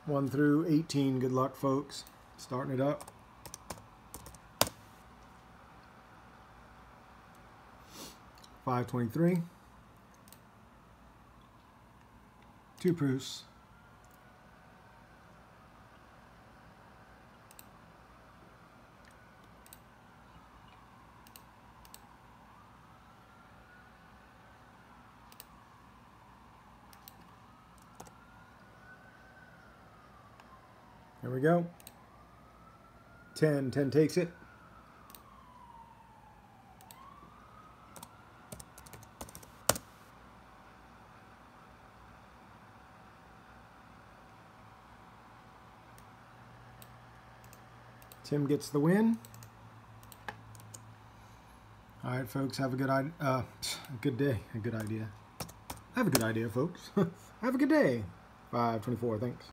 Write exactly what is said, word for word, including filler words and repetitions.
one through eighteen. Good luck, folks. Starting it up. five twenty-three. Two Proust. There we go. ten. ten takes it. Tim gets the win. All right, folks, have a good, uh, a good day. A good idea. Have a good idea, folks. Have a good day. five twenty-four, thanks.